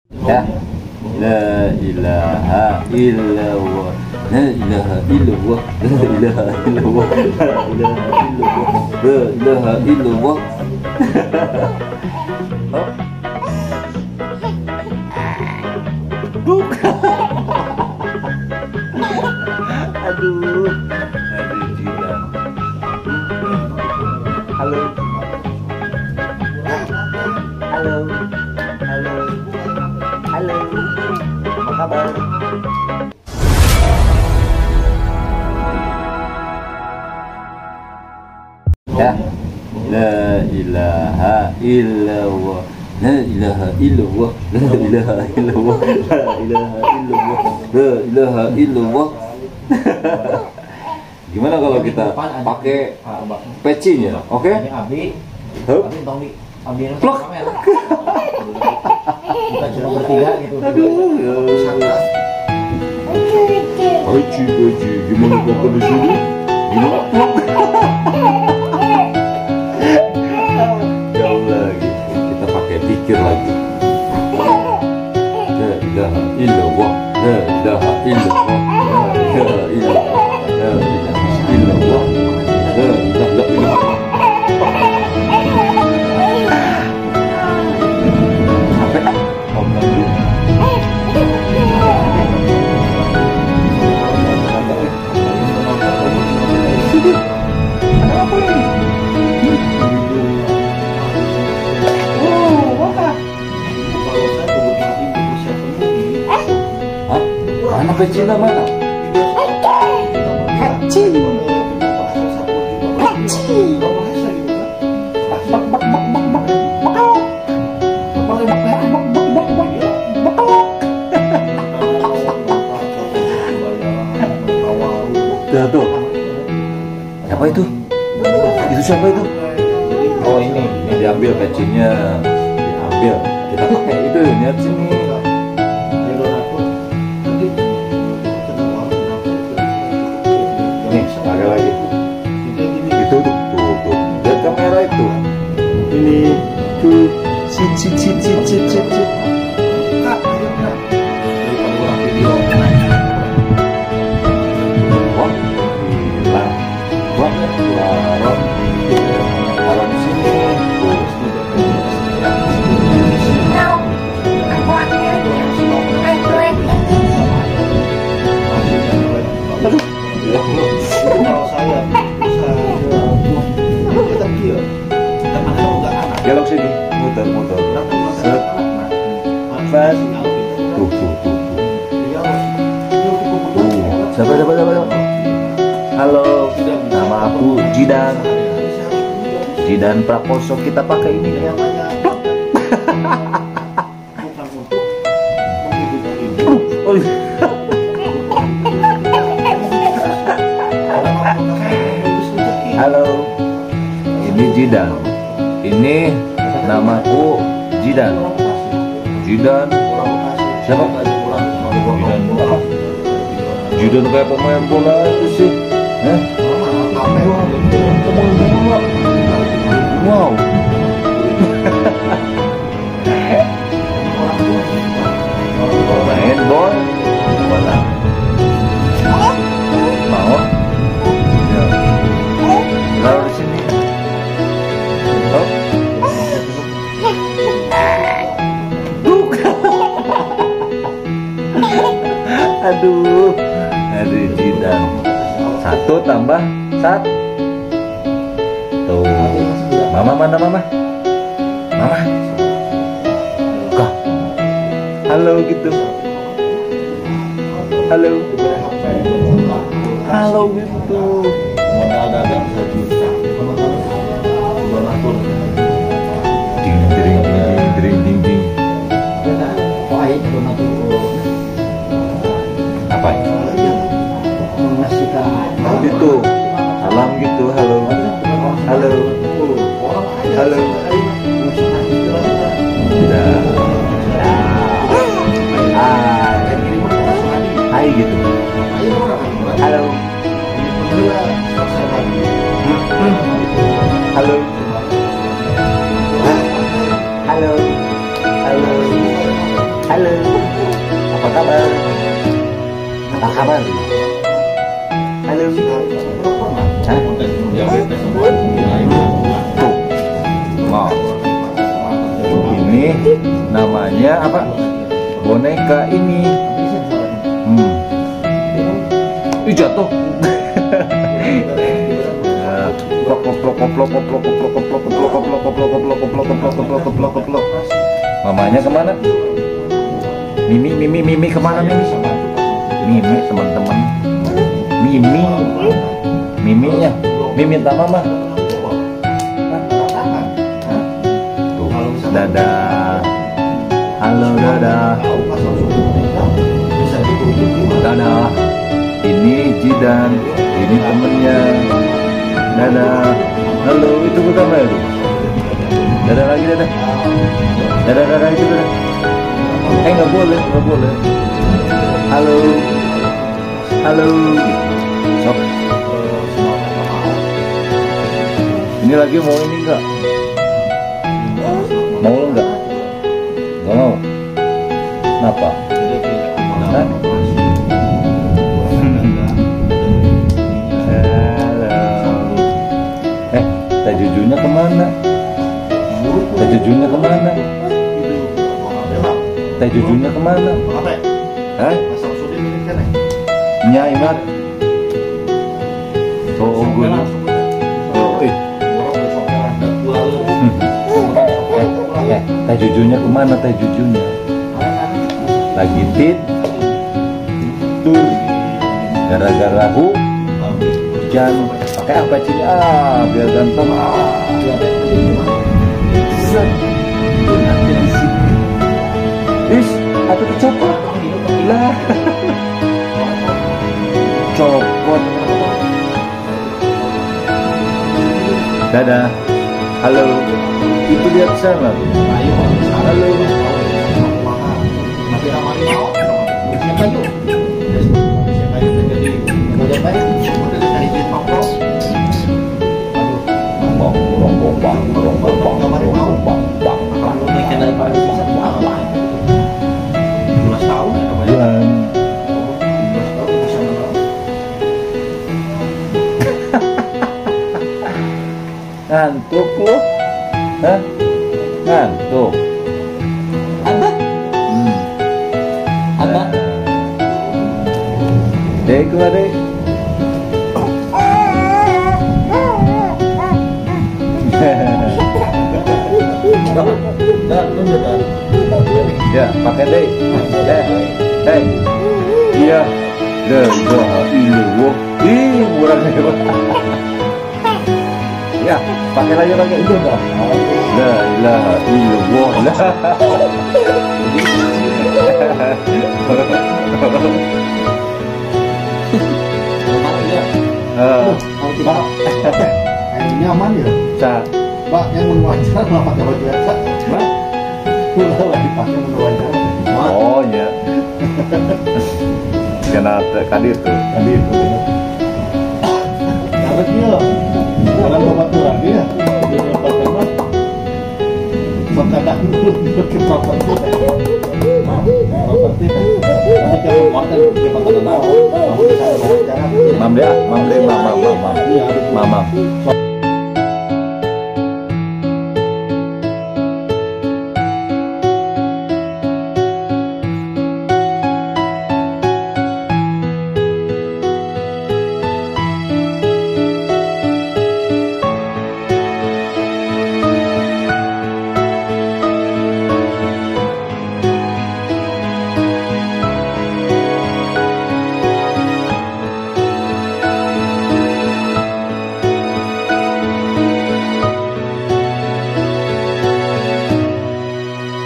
Ya. La ilaha illallah. La ilaha illallah. La ilaha illallah. La ilaha illallah. Bukan. Aduh. Aduh jinak. Halo. Halo. Halo. Halo. Apa kabar? Ya. La ilaha illallah. La ilaha illallah. La ilaha illallah. La ilaha illallah. La ilaha illallah. Gimana kalau kita pakai pecinya? Oke? Hup. Plok. Kita cuma bertiga gitu. Peci. Gimana pakai di sini? Gimana? Plok. Jauh lagi. Kita pakai pikir lagi. La ilaha illallah. La ilaha illallah. La ilaha illallah. La ilaha illallah. La ilaha illallah. Sampai om dulu. Ada apa ini? Mana pecinya mana? Peci. Tuh. Siapa itu? Itu siapa itu? Oh ini diambil pecinya, diambil. Kita pakai itu, lihat sini. Nih, pakai lagi. Itu tuh, lihat kamera itu. Ini tuh, cip. Gelok sini, muter. Set. Pas. Tuh. Siapa? Halo, nama aku Jidan Prakoso. Kita pakai ini ya. Halo, ini Jidan. Ini namaku Jidan. Siapa? Jidan kayak pemain bola itu sih. Wow. Main bola. Mau? Ya. Taruh di sini. Aduh Jidan. 1 tambah 1. Tuh. Mama mana mama? Kok? Halo gitu. Halo gitu. Modal dagang 1 juta. Donatur. Ding. Wah, ini donatur. Apa ini? Mengasihkan Itu salam gitu. Halo. Hai gitu. Halo. Halo. Apa kabar? Apa kabar? Halo. Hah? Tuh. Mau. Ini namanya apa? Boneka ini. Ih, jatuh. Mamanya kemana? Mimi kemana Mimi? Mimi teman-teman. Miminya. Mimi minta mama. Tuh, dadah. Halo dadah. Dadah. Ini Jidan. Ini temennya. Dadah. Halo, itu bukan Mel. Dadah lagi dadah. Dadah itu dadah. Nggak boleh. Halo. Sok. Ini lagi mau ini enggak? Mau enggak? Nggak mau. Kenapa? Hah? Jujunya kemana? Jujunya kemana? Jujunya kemana? Hah? Nya ingat? Oh, gue. Jujunya kemana? Jujunya lagi tidur gara-gara hujan. Pakai apa sih? Biar ganteng. Set. Is, atau dicopot? Lah. Copot. Dadah. Halo. Itu lihat sana. Halo. Masih ramai mau? Siapa itu? Siapa itu jadi model baik? Model dari Tiongkok. Ngantuk lu? Hah? Ngantuk? Apa? Dek, keluar dek. Ya, pakai deh. Iya. La ilaha illallah. Ih, murahnya. Ya, pakai lagi itu enggak? La ilaha illallah. Nyaman ya? Cak. Pak, yang mewawancara nggak pakai baju biasa? Pak, udah lah dipakai mewawancara. Oh ya. Kena kadir tuh. Dapat dia. Kalau bapak tuh lagi ya. Mengkadang dulu ke bapak tuh. Bapak tuh. Nanti kalau hotel dia pakai tahu. Kamu bisa wawancara. Mama.